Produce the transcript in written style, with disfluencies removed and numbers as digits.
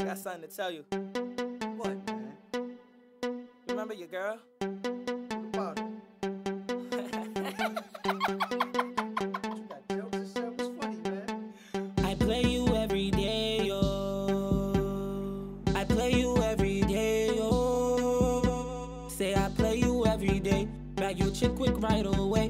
got something to tell you. What, man? Remember your girl? What about it? You got jokes and stuff. What's funny, man? I play you every day, yo. I play you every day, yo. Say I play you every day. Bag your chick quick right away.